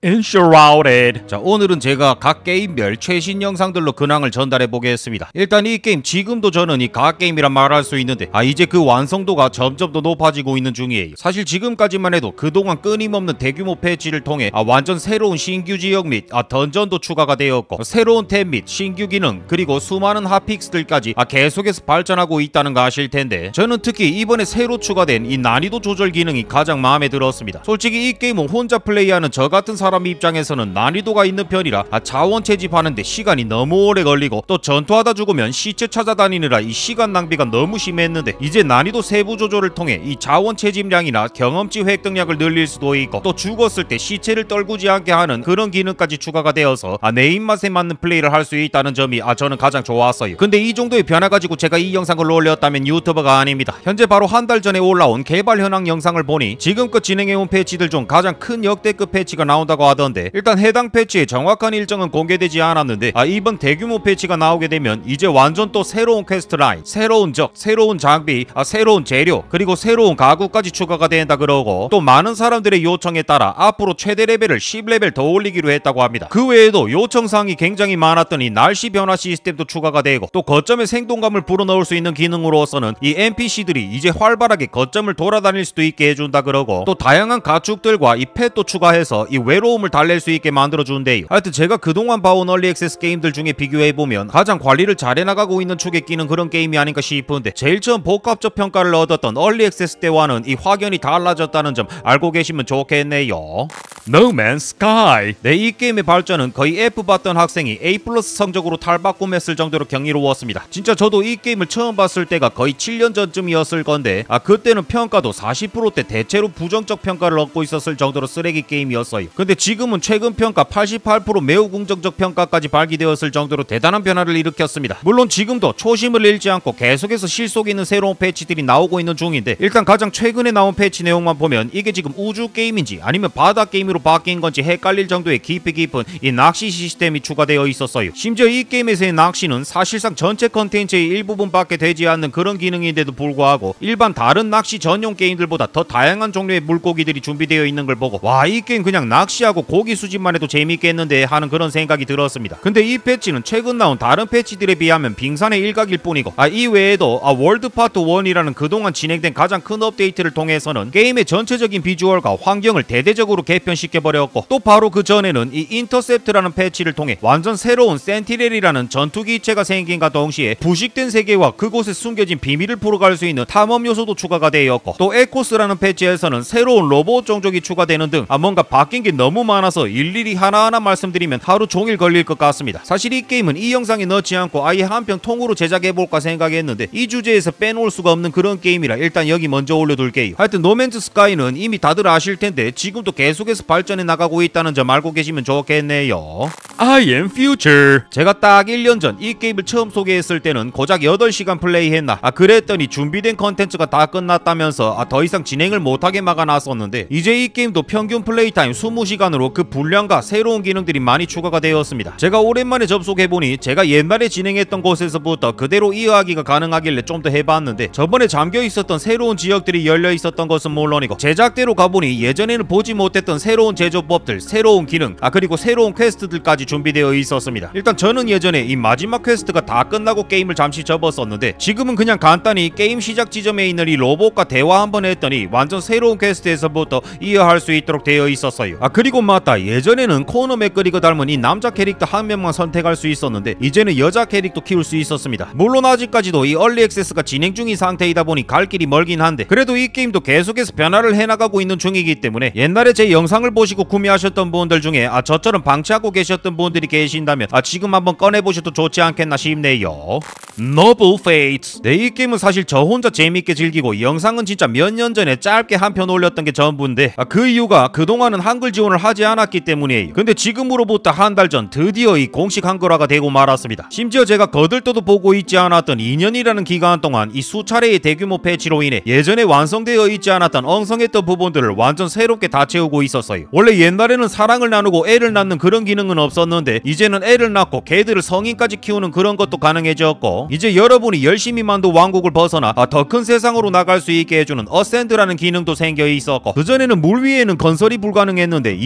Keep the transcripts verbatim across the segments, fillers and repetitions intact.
Enshrouded. 자, 오늘은 제가 각 게임별 최신 영상들로 근황을 전달해 보겠습니다. 일단 이 게임 지금도 저는 이 각 게임이란 말할 수 있는데 아 이제 그 완성도가 점점 더 높아지고 있는 중이에요. 사실 지금까지만 해도 그동안 끊임없는 대규모 패치를 통해 아 완전 새로운 신규 지역 및 아 던전도 추가가 되었고 새로운 템 및 신규 기능 그리고 수많은 핫픽스들까지 아 계속해서 발전하고 있다는 거 아실 텐데 저는 특히 이번에 새로 추가된 이 난이도 조절 기능이 가장 마음에 들었습니다. 솔직히 이 게임은 혼자 플레이하는 저 같은 사람 사람 입장에서는 난이도가 있는 편이라 아, 자원 채집하는데 시간이 너무 오래 걸리고 또 전투하다 죽으면 시체 찾아다니느라 이 시간 낭비가 너무 심했는데 이제 난이도 세부 조절을 통해 이 자원 채집량이나 경험치 획득량을 늘릴 수도 있고 또 죽었을 때 시체를 떨구지 않게 하는 그런 기능까지 추가가 되어서 아, 내 입맛에 맞는 플레이를 할 수 있다는 점이 아 저는 가장 좋았어요. 근데 이 정도의 변화 가지고 제가 이 영상을 올렸다면 유튜버가 아닙니다. 현재 바로 한 달 전에 올라온 개발 현황 영상을 보니 지금껏 진행해온 패치들 중 가장 큰 역대급 패치가 나온다고 하던데 일단 해당 패치의 정확한 일정은 공개되지 않았는데 아 이번 대규모 패치가 나오게 되면 이제 완전 또 새로운 퀘스트 라인, 새로운 적, 새로운 장비, 아 새로운 재료 그리고 새로운 가구까지 추가가 된다 그러고 또 많은 사람들의 요청에 따라 앞으로 최대 레벨을 십 레벨 더 올리기로 했다고 합니다. 그 외에도 요청사항이 굉장히 많았던 이 날씨 변화 시스템도 추가가 되고 또 거점에 생동감을 불어넣을 수 있는 기능으로서는 이 엔피씨들이 이제 활발하게 거점을 돌아다닐 수도 있게 해준다 그러고 또 다양한 가축들과 이 펫도 추가해서 이 외로움을 달랠 수 있게 만들어준대요. 하여튼 제가 그동안 봐온 얼리 액세스 게임들 중에 비교해보면 가장 관리를 잘 해나가고 있는 축에 끼는 그런 게임이 아닌가 싶은데 제일 처음 복합적 평가를 얻었던 얼리 액세스 때와는 이 확연히 달라졌다는 점 알고 계시면 좋겠네요. No Man's Sky. 네, 이 게임의 발전은 거의 F 받던 학생이 A 플러스 성적으로 탈바꿈했을 정도로 경이로웠습니다. 진짜 저도 이 게임을 처음 봤을 때가 거의 칠 년 전쯤이었을 건데 아 그때는 평가도 사십 퍼센트대 대체로 부정적 평가를 얻고 있었을 정도로 쓰레기 게임이었어요. 근데 지금은 최근 평가 팔십팔 퍼센트 매우 긍정적 평가까지 발기되었을 정도로 대단한 변화를 일으켰습니다. 물론 지금도 초심을 잃지 않고 계속해서 실속 있는 새로운 패치들이 나오고 있는 중인데 일단 가장 최근에 나온 패치 내용만 보면 이게 지금 우주 게임인지 아니면 바다 게임으로 바뀐 건지 헷갈릴 정도의 깊이 깊은 이 낚시 시스템이 추가되어 있었어요. 심지어 이 게임에서의 낚시는 사실상 전체 컨텐츠의 일부분밖에 되지 않는 그런 기능인데도 불구하고 일반 다른 낚시 전용 게임들보다 더 다양한 종류의 물고기들이 준비되어 있는 걸 보고 와 이 게임 그냥 낚시하고 고기 수집만 해도 재밌겠는데 하는 그런 생각이 들었습니다. 근데 이 패치는 최근 나온 다른 패치들에 비하면 빙산의 일각일 뿐이고 아 이외에도 아 월드 파트 일이라는 그동안 진행된 가장 큰 업데이트를 통해서는 게임의 전체적인 비주얼과 환경을 대대적으로 개편시켜버렸고 또 바로 그 전에는 이 인터셉트라는 패치를 통해 완전 새로운 센티넬이라는 전투기체가 생긴과 동시에 부식된 세계와 그곳에 숨겨진 비밀을 풀어갈 수 있는 탐험 요소도 추가가 되었고 또 에코스라는 패치에서는 새로운 로봇 종족이 추가되는 등 아 뭔가 바뀐 게 너무 많아서 일일이 하나하나 말씀드리면 하루 종일 걸릴 것 같습니다. 사실 이 게임은 이 영상에 넣지 않고 아예 한편 통으로 제작해볼까 생각했는데 이 주제에서 빼놓을 수가 없는 그런 게임이라 일단 여기 먼저 올려둘게요. 하여튼 노맨즈 스카이는 이미 다들 아실텐데 지금도 계속해서 발전해 나가고 있다는 점 알고 계시면 좋겠네요. I am Future. 제가 딱 일 년 전 이 게임을 처음 소개했을 때는 고작 여덟 시간 플레이했나 아 그랬더니 준비된 컨텐츠가 다 끝났다면서 아 더 이상 진행을 못하게 막아놨었는데 이제 이 게임도 평균 플레이 타임 이십 시간으로 그 분량과 새로운 기능들이 많이 추가가 되었습니다. 제가 오랜만에 접속해보니 제가 옛날에 진행했던 곳에서부터 그대로 이어하기가 가능하길래 좀 더 해봤는데 저번에 잠겨있었던 새로운 지역들이 열려있었던 것은 물론이고 제작대로 가보니 예전에는 보지 못했던 새로운 제조법들, 새로운 기능, 아 그리고 새로운 퀘스트들까지 준비되어 있었습니다. 일단 저는 예전에 이 마지막 퀘스트가 다 끝나고 게임을 잠시 접었었는데 지금은 그냥 간단히 게임 시작 지점에 있는 이 로봇과 대화 한번 했더니 완전 새로운 퀘스트에서부터 이어할 수 있도록 되어 있었어요. 아 그리고 맞다, 예전에는 코너 맥거리가 닮은 이 남자 캐릭터 한 명만 선택할 수 있었는데 이제는 여자 캐릭터 키울 수 있었습니다. 물론 아직까지도 이 얼리 액세스가 진행 중인 상태이다 보니 갈 길이 멀긴 한데 그래도 이 게임도 계속해서 변화를 해나가고 있는 중이기 때문에 옛날에 제 영상을 보시고 구매하셨던 분들 중에 아 저처럼 방치하고 계셨던 분들이 계신다면 아 지금 한번 꺼내보셔도 좋지 않겠나 싶네요. Noble Fates. 네, 이 게임은 사실 저 혼자 재밌게 즐기고 영상은 진짜 몇 년 전에 짧게 한 편 올렸던 게 전부인데 아 그 이유가 그동안은 한글 지원을 하지 않았기 때문이에요. 근데 지금으로부터 한 달 전 드디어 이 공식 한글화가 되고 말았습니다. 심지어 제가 거들떠도 보고 있지 않았던 이 년이라는 기간 동안 이 수차례의 대규모 패치로 인해 예전에 완성되어 있지 않았던 엉성했던 부분들을 완전 새롭게 다 채우고 있었어요. 원래 옛날에는 사랑을 나누고 애를 낳는 그런 기능은 없었는데 이제는 애를 낳고 개들을 성인까지 키우는 그런 것도 가능해졌고 이제 여러분이 열심히 만든 왕국을 벗어나 더 큰 세상으로 나갈 수 있게 해주는 어센드라는 기능도 생겨 있었고 그전에는 물 위에는 건설이 불가능했는데 이제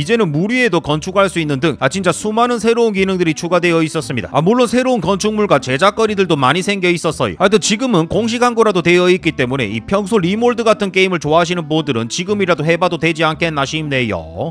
이제는 물 위에도 건축할 수 있는 등 아 진짜 수많은 새로운 기능들이 추가되어 있었습니다. 아 물론 새로운 건축물과 제작거리들도 많이 생겨 있었어요. 하여튼 지금은 공식 광고라도 되어 있기 때문에 이 평소 리몰드 같은 게임을 좋아하시는 분들은 지금이라도 해봐도 되지 않겠나 싶네요.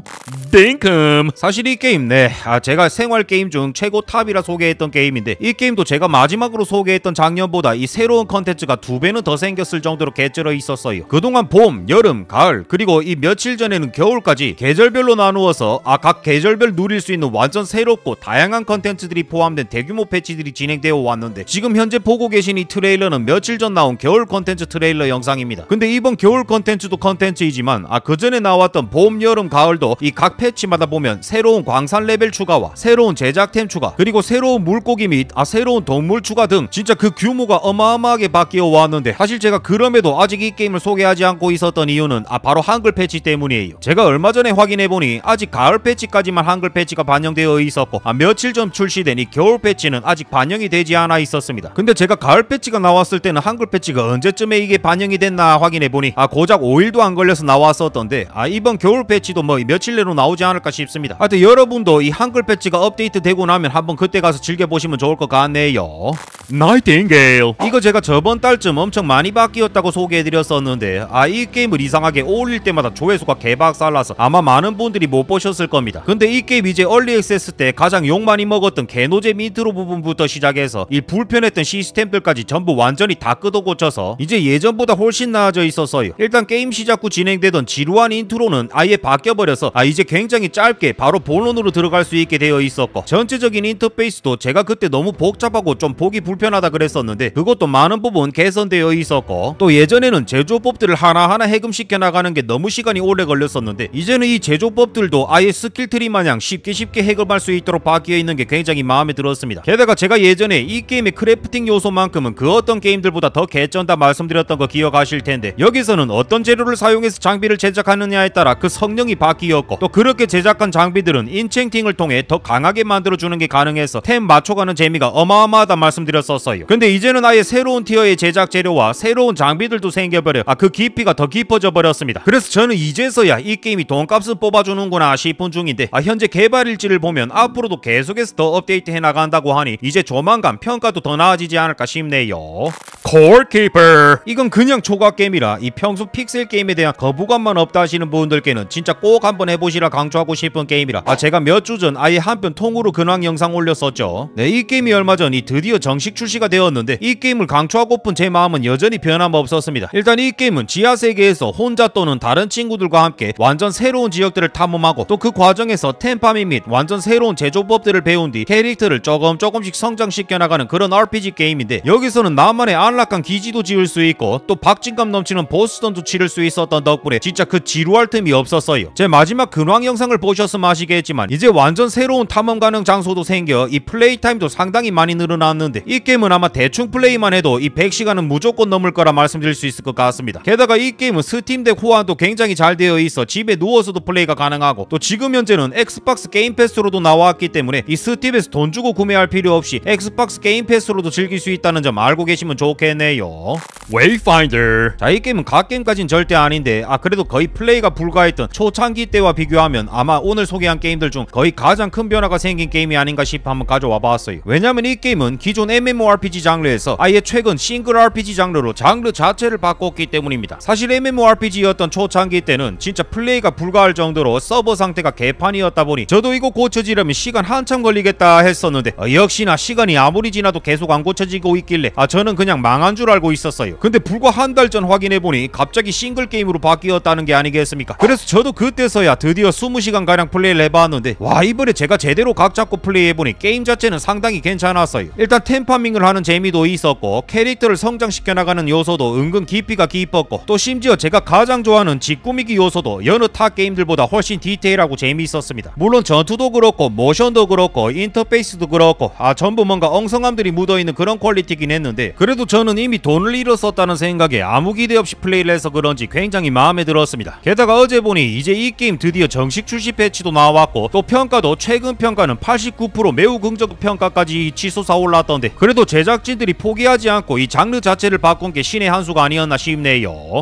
땡큼. 사실 이 게임 네 아 제가 생활 게임 중 최고 탑이라 소개했던 게임인데 이 게임도 제가 마지막으로 소개했던 작년보다 이 새로운 컨텐츠가 두 배는 더 생겼을 정도로 개쩔어 있었어요. 그동안 봄, 여름, 가을 그리고 이 며칠 전에는 겨울까지 계절별로 나누어서 아 각 계절별 누릴 수 있는 완전 새롭고 다양한 컨텐츠들이 포함된 대규모 패치들이 진행되어 왔는데 지금 현재 보고 계신 이 트레일러는 며칠 전 나온 겨울 컨텐츠 트레일러 영상입니다. 근데 이번 겨울 컨텐츠도 컨텐츠이지만 아 그전에 나왔던 봄, 여름, 가을도 이 각 패치마다 보면 새로운 광산 레벨 추가와 새로운 제작템 추가 그리고 새로운 물고기 및 아 새로운 동물 추가 등 진짜 그 규모가 어마어마하게 바뀌어 왔는데 사실 제가 그럼에도 아직 이 게임을 소개하지 않고 있었던 이유는 아 바로 한글 패치 때문이에요. 제가 얼마 전에 확인해보니 아직 가을 패치까지만 한글 패치가 반영되어 있었고 아 며칠 전 출시된 이 겨울 패치는 아직 반영이 되지 않아 있었습니다. 근데 제가 가을 패치가 나왔을 때는 한글 패치가 언제쯤에 이게 반영이 됐나 확인해보니 아 고작 오 일도 안 걸려서 나왔었던데 아 이번 겨울 패치도 뭐 며칠 내로 나오지 않을까 싶습니다. 하여튼 여러분도 이 한글 패치가 업데이트 되고 나면 한번 그때 가서 즐겨보시면 좋을 것 같네요. 나이팅게일. 이거 제가 저번 달쯤 엄청 많이 바뀌었다고 소개해드렸었는데 아 이 게임을 이상하게 올릴 때마다 조회수가 개박살나서 아마 많은 분들이 못 보셨을 겁니다. 근데 이 게임 이제 얼리 액세스 때 가장 욕 많이 먹었던 개노제 민트로 부분부터 시작해서 이 불편했던 시스템들까지 전부 완전히 다 끄어 고쳐서 이제 예전보다 훨씬 나아져 있었어요. 일단 게임 시작 후 진행되던 지루한 인트로는 아예 바뀌어버려서 아 이제 굉장히 짧게 바로 본론으로 들어갈 수 있게 되어 있었고 전체적인 인터페이스도 제가 그때 너무 복잡하고 좀 보기 불편하다 그랬었는데 그것도 많은 부분 개선되어 있었고 또 예전에는 제조법들을 하나하나 해금시켜 나가는 게 너무 시간이 오래 걸렸었는데 이제는 이 제조법들도 아예 스킬트리 마냥 쉽게 쉽게 해금할 수 있도록 바뀌어 있는 게 굉장히 마음에 들었습니다. 게다가 제가 예전에 이 게임의 크래프팅 요소만큼은 그 어떤 게임들보다 더 개쩐다 말씀드렸던 거 기억하실 텐데 여기서는 어떤 재료를 사용해서 장비를 제작하느냐에 따라 그 성능이 바뀌었고 또 그렇게 제작한 장비들은 인챈팅을 통해 더 강하게 만들어주는 게 가능해서 템 맞춰가는 재미가 어마어마하다 말씀드렸었어요. 근데 이제는 아예 새로운 티어의 제작 재료와 새로운 장비들도 생겨버려 아 그 깊이가 더 깊어져 버렸습니다. 그래서 저는 이제서야 이 게임이 돈값을 뽑아주는구나 싶은 중인데 아 현재 개발 일지를 보면 앞으로도 계속해서 더 업데이트 해나간다고 하니 이제 조만간 평가도 더 나아지지 않을까 싶네요. 콜키퍼. 이건 그냥 초과 게임이라 이 평소 픽셀 게임에 대한 거부감만 없다 하시는 분들께는 진짜 꼭 한번 해보시라 강조하고 싶은 게임이라 아 제가 몇 주 전 아예 한편 통으로 근황 영상 올렸었죠. 네, 이 게임이 얼마 전 이 드디어 정식 출시가 되었는데 이 게임을 강추하고픈 제 마음은 여전히 변함없었습니다. 일단 이 게임은 지하세계에서 혼자 또는 다른 친구들과 함께 완전 새로운 지역들을 탐험하고 또 그 과정에서 템파밍 및 완전 새로운 제조법들을 배운 뒤 캐릭터를 조금 조금씩 성장시켜 나가는 그런 알피지 게임인데 여기서는 나만의 안락한 기지도 지을 수 있고 또 박진감 넘치는 보스전도 치를 수 있었던 덕분에 진짜 그 지루할 틈이 없었어요. 제 마지막 근황 영상을 보셨으면 아시겠지만 이제 완전 새로운 탐험 가능 장소도 생겨 이 플레이 타임도 상당히 많이 늘어났는데 이 게임은 아마 대충 플레이만 해도 이 백 시간은 무조건 넘을 거라 말씀드릴 수 있을 것 같습니다. 게다가 이 게임은 스팀덱 호환도 굉장히 잘 되어 있어 집에 누워서도 플레이가 가능하고 또 지금 현재는 엑스박스 게임 패스로도 나왔기 때문에 이 스팀에서 돈 주고 구매할 필요 없이 엑스박스 게임 패스로도 즐길 수 있다는 점 알고 계시면 좋겠네요. 웨이파인더. 자, 이 게임은 갓게임까진 절대 아닌데 아 그래도 거의 플레이가 불가했던 초창기 때와 비교하면 아마 오늘 소개한 게임들 중 거의 가장 큰 변화가 생긴 게임이 아닌가 싶어 한번 가져와 봤어요. 왜냐면 이 게임은 기존 엠엠오알피지 장르에서 아예 최근 싱글 알피지 장르로 장르 자체를 바꿨기 때문입니다. 사실 엠엠오알피지였던 초창기 때는 진짜 플레이가 불가할 정도로 서버 상태가 개판이었다 보니 저도 이거 고쳐지려면 시간 한참 걸리겠다 했었는데 어, 역시나 시간이 아무리 지나도 계속 안 고쳐지고 있길래 아 저는 그냥 망한 줄 알고 있었어요. 근데 불과 한 달 전 확인해보니 갑자기 싱글 게임으로 바뀌었다는 게 아니겠습니까? 그래서 저도 그때서야 드디어 이십 시간 가량 플레이를 해봤는데 와 이번에 제가 제대로 각 잡고 플레이해보니 게임 자체는 상당히 괜찮았어요. 일단 템파밍을 하는 재미도 있었고 캐릭터를 성장시켜 나가는 요소도 은근 깊이가 깊었고 또 심지어 제가 가장 좋아하는 뒷꾸미기 요소도 여느 타 게임들보다 훨씬 디테일하고 재미있었습니다. 물론 전투도 그렇고 모션도 그렇고 인터페이스도 그렇고 아 전부 뭔가 엉성함들이 묻어있는 그런 퀄리티긴 했는데 그래도 저는 이미 돈을 잃었었다는 생각에 아무 기대 없이 플레이를 해서 그런지 굉장히 마음에 들었습니다. 게다가 어제 보니 이제 이 게임 드디어 정식 출시 패치도 나왔고 또 평가도 최근 평가는 팔십구 퍼센트 매우 긍정 평가까지 치솟아 올랐던데 그래도 제작진들이 포기하지 않고 이 장르 자체를 바꾼 게 신의 한 수가 아니었나 싶네요.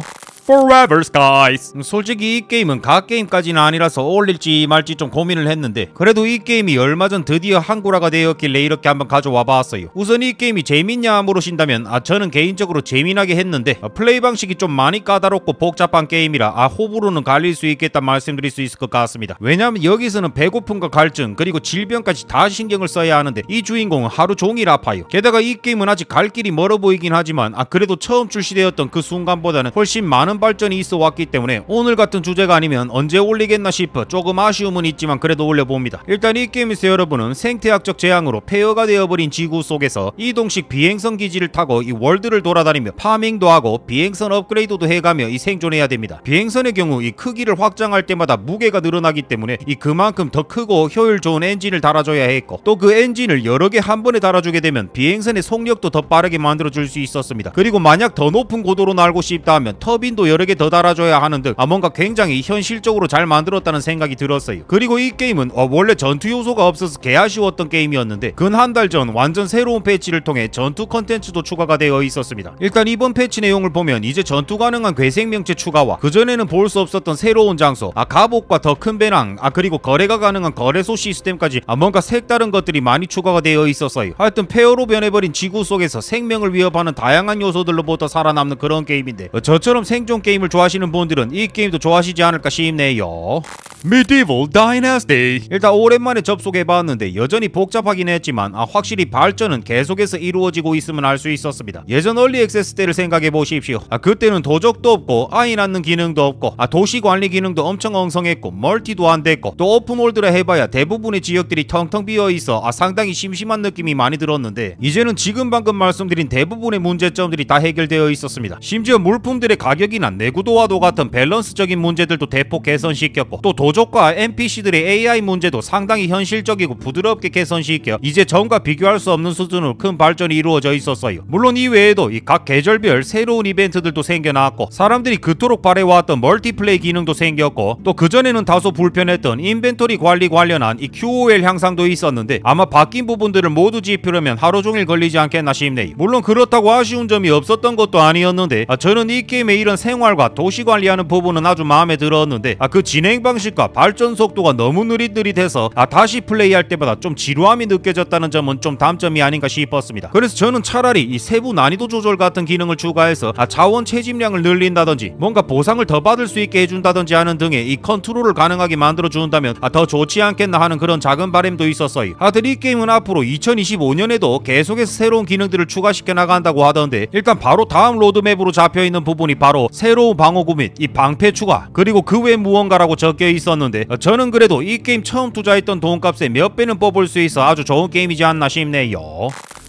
Forever Skies. 솔직히 이 게임은 각 게임까지는 아니라서 올릴지 말지 좀 고민을 했는데 그래도 이 게임이 얼마 전 드디어 한글화가 되었길래 이렇게 한번 가져와 봤어요. 우선 이 게임이 재밌냐 물으신다면 아 저는 개인적으로 재미나게 했는데 아, 플레이 방식이 좀 많이 까다롭고 복잡한 게임이라 아 호불호는 갈릴 수 있겠다 말씀드릴 수 있을 것 같습니다. 왜냐하면 여기서는 배고픔과 갈증 그리고 질병까지 다 신경을 써야 하는데 이 주인공은 하루 종일 아파요. 게다가 이 게임은 아직 갈 길이 멀어 보이긴 하지만 아 그래도 처음 출시되었던 그 순간보다는 훨씬 많은 발전이 있어 왔기 때문에 오늘 같은 주제가 아니면 언제 올리겠나 싶어 조금 아쉬움은 있지만 그래도 올려봅니다. 일단 이 게임에서 여러분은 생태학적 재앙으로 폐허가 되어버린 지구 속에서 이동식 비행선 기지를 타고 이 월드를 돌아다니며 파밍도 하고 비행선 업그레이드도 해가며 이 생존해야 됩니다. 비행선의 경우 이 크기를 확장할 때마다 무게가 늘어나기 때문에 이 그만큼 더 크고 효율 좋은 엔진을 달아줘야 했고 또 그 엔진을 여러 개 한 번에 달아주게 되면 비행선의 속력도 더 빠르게 만들어줄 수 있었습니다. 그리고 만약 더 높은 고도로 날고 싶다 하면 터빈도 여러 개 더 달아줘야 하는 등 아 뭔가 굉장히 현실적으로 잘 만들었다는 생각이 들었어요. 그리고 이 게임은 어 원래 전투 요소가 없어서 개 아쉬웠던 게임이었는데 근 한 달 전 완전 새로운 패치를 통해 전투 컨텐츠도 추가가 되어 있었습니다. 일단 이번 패치 내용을 보면 이제 전투 가능한 괴생명체 추가와 그전에는 볼 수 없었던 새로운 장소 아 갑옷과 더 큰 배낭 아 그리고 거래가 가능한 거래소 시스템까지 아 뭔가 색다른 것들이 많이 추가가 되어 있었어요. 하여튼 폐허로 변해버린 지구 속에서 생명을 위협하는 다양한 요소들로부터 살아남는 그런 게임인데 어, 저처럼 생존 게임을 좋아하시는 분들은 이 게임도 좋아하시지 않을까 싶네요. Medieval Dynasty. 일단 오랜만에 접속해봤는데 여전히 복잡하긴 했지만 아 확실히 발전은 계속해서 이루어지고 있음을 알 수 있었습니다. 예전 얼리 액세스 때를 생각해보십시오. 아 그때는 도적도 없고 아이 낳는 기능도 없고 아 도시 관리 기능도 엄청 엉성했고 멀티도 안 됐고 또 오픈월드라 해봐야 대부분의 지역들이 텅텅 비어있어 아 상당히 심심한 느낌이 많이 들었는데 이제는 지금 방금 말씀드린 대부분의 문제점들이 다 해결되어 있었습니다. 심지어 물품들의 가격이나 내구도와도 같은 밸런스적인 문제들도 대폭 개선시켰고 또 도적과 엔피씨들의 에이아이 문제도 상당히 현실적이고 부드럽게 개선시켜 이제 전과 비교할 수 없는 수준으로 큰 발전이 이루어져 있었어요. 물론 이외에도 이 각 계절별 새로운 이벤트들도 생겨나왔고 사람들이 그토록 바래왔던 멀티플레이 기능도 생겼고 또 그전에는 다소 불편했던 인벤토리 관리 관련한 이 큐오엘 향상도 있었는데 아마 바뀐 부분들을 모두 짚으려면 하루 종일 걸리지 않겠나 싶네요. 물론 그렇다고 아쉬운 점이 없었던 것도 아니었는데 아 저는 이 게임의 이런 생활과 도시 관리하는 부분은 아주 마음에 들었는데 아 그 진행 방식과 발전 속도가 너무 느릿느릿해서 아 다시 플레이할 때마다 좀 지루함이 느껴졌다는 점은 좀 단점이 아닌가 싶었습니다. 그래서 저는 차라리 이 세부 난이도 조절 같은 기능을 추가해서 아 자원 채집량을 늘린다든지 뭔가 보상을 더 받을 수 있게 해준다든지 하는 등의 이 컨트롤을 가능하게 만들어준다면 아 더 좋지 않겠나 하는 그런 작은 바람도 있었어요. 하여튼 이 게임은 앞으로 이천이십오 년에도 계속해서 새로운 기능들을 추가시켜 나간다고 하던데 일단 바로 다음 로드맵으로 잡혀있는 부분이 바로 새로운 방어구 및 이 방패 추가 그리고 그 외 무언가라고 적혀 있었는데 저는 그래도 이 게임 처음 투자했던 돈값에 몇 배는 뽑을 수 있어 아주 좋은 게임이지 않나 싶네요.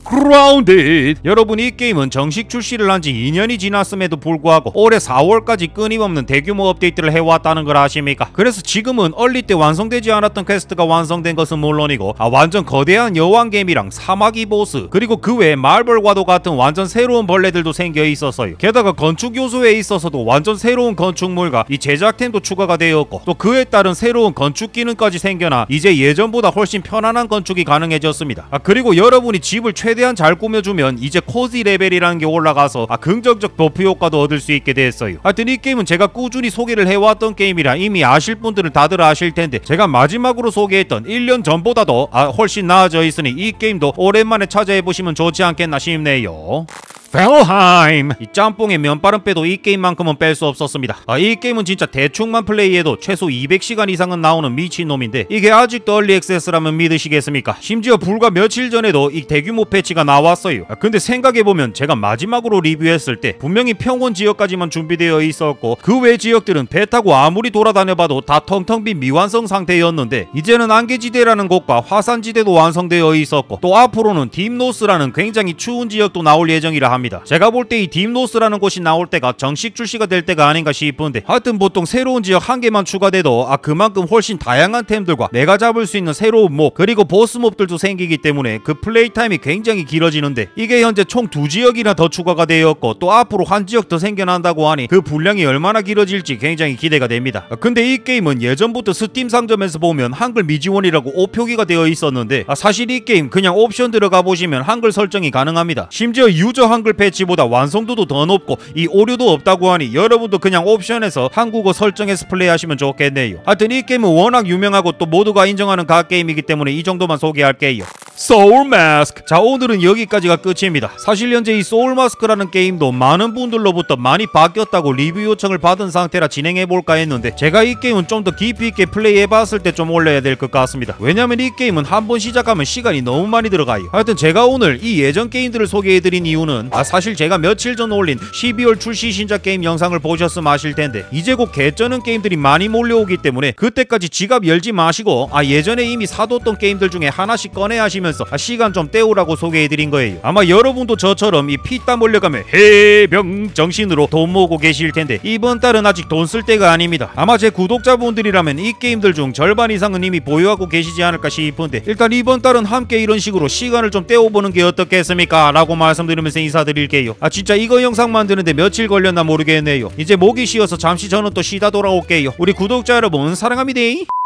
Grounded. 여러분 이 게임은 정식 출시를 한 지 이 년이 지났음에도 불구하고 올해 사월까지 끊임없는 대규모 업데이트를 해왔다는 걸 아십니까? 그래서 지금은 얼리 때 완성되지 않았던 퀘스트가 완성된 것은 물론이고 아 완전 거대한 여왕개미랑 사마귀 보스 그리고 그 외에 말벌과도 같은 완전 새로운 벌레들도 생겨 있었어요. 게다가 건축 요소에 있어서도 완전 새로운 건축물과 이 제작템도 추가가 되었고 또 그에 따른 새로운 건축 기능까지 생겨나 이제 예전보다 훨씬 편안한 건축이 가능해졌습니다. 아 그리고 여러분이 집을 최 최대한 잘 꾸며주면 이제 코지 레벨이라는 게 올라가서 아 긍정적 버프 효과도 얻을 수 있게 됐어요. 하여튼 이 게임은 제가 꾸준히 소개를 해왔던 게임이라 이미 아실 분들은 다들 아실 텐데 제가 마지막으로 소개했던 일 년 전보다도 아 훨씬 나아져 있으니 이 게임도 오랜만에 찾아해보시면 좋지 않겠나 싶네요. 벨하임. 이 짬뽕의 면발은 빼도 이 게임만큼은 뺄 수 없었습니다. 아, 이 게임은 진짜 대충만 플레이해도 최소 이백 시간 이상은 나오는 미친놈인데 이게 아직도 얼리 액세스라면 믿으시겠습니까? 심지어 불과 며칠 전에도 이 대규모 패치가 나왔어요. 아, 근데 생각해보면 제가 마지막으로 리뷰했을 때 분명히 평원 지역까지만 준비되어 있었고 그 외 지역들은 배 타고 아무리 돌아다녀봐도 다 텅텅 빈 미완성 상태였는데 이제는 안개지대라는 곳과 화산지대도 완성되어 있었고 또 앞으로는 딥노스라는 굉장히 추운 지역도 나올 예정이라 합니다. 제가 볼 때 이 딥노스라는 곳이 나올 때가 정식 출시가 될 때가 아닌가 싶은데 하여튼 보통 새로운 지역 한 개만 추가돼도 아 그만큼 훨씬 다양한 템들과 내가 잡을 수 있는 새로운 몹 그리고 보스 몹들도 생기기 때문에 그 플레이 타임이 굉장히 길어지는데 이게 현재 총 두 지역이나 더 추가가 되었고 또 앞으로 한 지역 더 생겨난다고 하니 그 분량이 얼마나 길어질지 굉장히 기대가 됩니다. 아, 근데 이 게임은 예전부터 스팀 상점에서 보면 한글 미지원이라고 오표기가 되어 있었는데 아, 사실 이 게임 그냥 옵션 들어가 보시면 한글 설정이 가능합니다. 심지어 유저 한글 정글 패치보다 완성도도 더 높고 이 오류도 없다고 하니 여러분도 그냥 옵션에서 한국어 설정해서 플레이하시면 좋겠네요. 하여튼 이 게임은 워낙 유명하고 또 모두가 인정하는 갓게임이기 때문에 이 정도만 소개할게요. 소울 마스크. 자, 오늘은 여기까지가 끝입니다. 사실 현재 이 소울 마스크라는 게임도 많은 분들로부터 많이 바뀌었다고 리뷰 요청을 받은 상태라 진행해볼까 했는데 제가 이 게임은 좀 더 깊이 있게 플레이해봤을 때 좀 올려야 될 것 같습니다. 왜냐면 이 게임은 한번 시작하면 시간이 너무 많이 들어가요. 하여튼 제가 오늘 이 예전 게임들을 소개해드린 이유는 아 사실 제가 며칠 전 올린 십이월 출시 신작 게임 영상을 보셨으면 아실 텐데 이제 곧 개쩌는 게임들이 많이 몰려오기 때문에 그때까지 지갑 열지 마시고 아 예전에 이미 사뒀던 게임들 중에 하나씩 꺼내 하시면서 아 시간 좀 때우라고 소개해드린 거예요. 아마 여러분도 저처럼 이 피땀 흘려가며 해병 정신으로 돈 모으고 계실 텐데 이번 달은 아직 돈 쓸 때가 아닙니다. 아마 제 구독자분들이라면 이 게임들 중 절반 이상은 이미 보유하고 계시지 않을까 싶은데 일단 이번 달은 함께 이런 식으로 시간을 좀 때워보는 게 어떻겠습니까? 라고 말씀드리면서 인사드릴게요. 아 진짜 이거 영상 만드는데 며칠 걸렸나 모르겠네요. 이제 목이 쉬어서 잠시 저는 또 쉬다 돌아올게요. 우리 구독자 여러분 사랑합니다.